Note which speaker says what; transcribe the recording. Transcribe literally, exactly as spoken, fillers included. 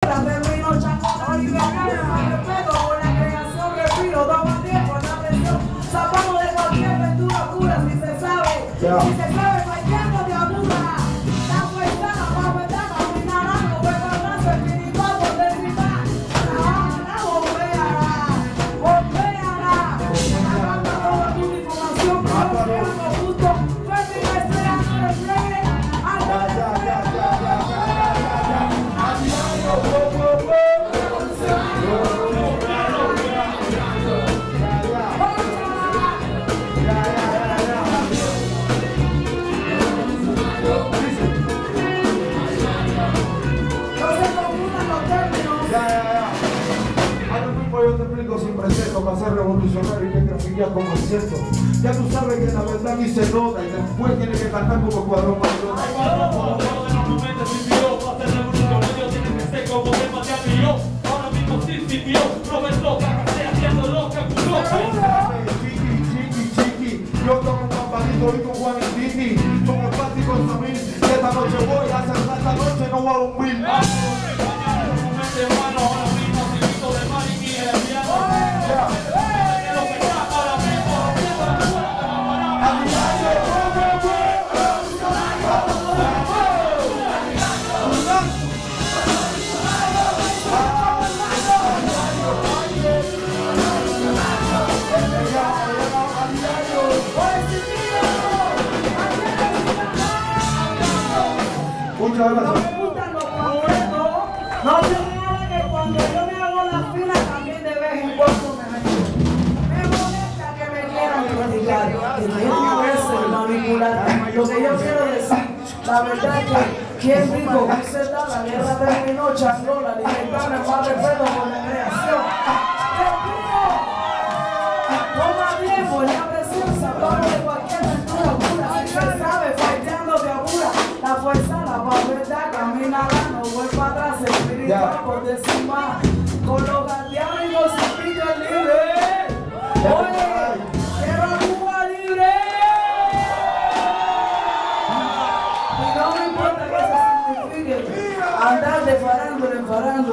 Speaker 1: Revolucionario y que trafiquea como es esto. Ya tú sabes que la verdad aquí se nota y después tiene que cantar como cuadrón patrón.
Speaker 2: Hay cuadrón patrón de los momentos sirvió para ser revolucionario, tiene que ser como de Matián y yo. Ahora mismo sí sirvió, no me toca, que esté haciendo lo que ocurrió.
Speaker 1: Chiqui, chiqui, chiqui, yo toco un campanito y con Juan y Titi, con el Pati con Samir, que esta noche voy a hacer esta noche no voy a dormir.
Speaker 2: Vamos a dormir mañana, los momentos hermanos, ahora mismo sirviendo de Mariki y el piano.
Speaker 1: Muchas gracias.
Speaker 3: No me gustan los concretos. No se me haga que cuando yo me hago la fila también de vez en cuando me meto. Me molesta que me quieran criticar. Que me veces manipular. Lo que yo quiero decir, la verdad es que quien dijo que se da la guerra terminó, changó la libertad, me más respeto por la creación. Toma tiempo, la presión se apaga de cualquier aventura pura. Si se sabe, faltando te apura. La fuerza, la verdad, caminará, no vuelva atrás, el espíritu por decir más. Con los guardianes y los espíritus libres. Oye, quiero a Cuba libre. Y no me importa que se signifique andar de farándula en farándula.